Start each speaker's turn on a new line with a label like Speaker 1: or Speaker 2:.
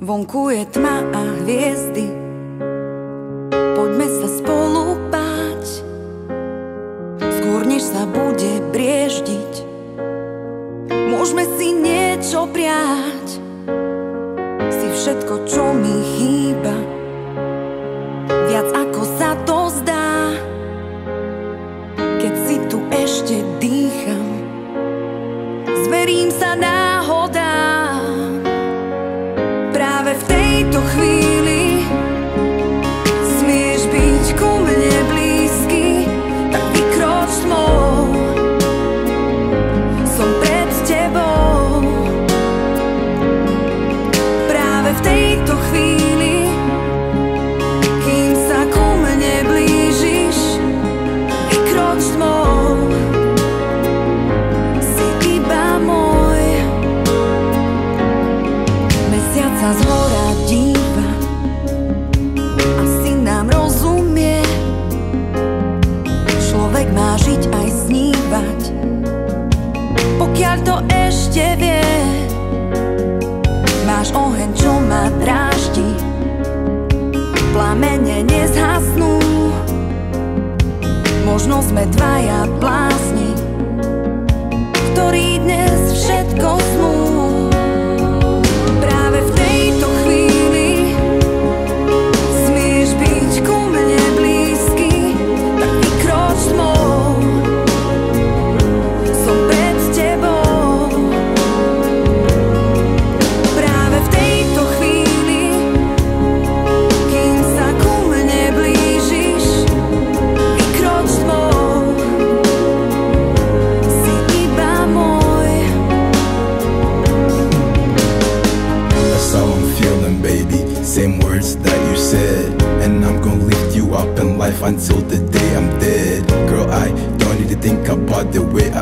Speaker 1: Vonku je tma a hviezdy, poďme sa spolu báť, skôr než sa bude brieždiť. Môžeme si niečo priať, si všetko, čo mi chýba, viac ako sa to zdá. Keď si tu ešte dýcham, zverím sa náhodám. Práve v tejto chvíli smieš byť ku mne blízky, tak vykroč tmou, som pred tebou. Práve v tejto chvíli, kým sa ku mne blížiš, vykroč tmou, si iba môj. Mesiac sa zhora díva, asi nám rozumie. Človek má žiť aj snívať, pokiaľ to ešte vie. Máš oheň, čo ma dráždi, plamene nezhasnú. Možno sme dvaja blázni, ktorí dnes všetko smú. Práve v tejto chvíli smieš byť ku mne blízky, tak vykroč tmou, som pred tebou. Práve v tejto chvíli, kým sa ku mne blížiš, vykroč tmou, si iba môj.
Speaker 2: That's how I'm feeling, baby. Same words that you said, and I'm gonna lift you up in life until the day I'm dead. Girl, I don't need to think about the way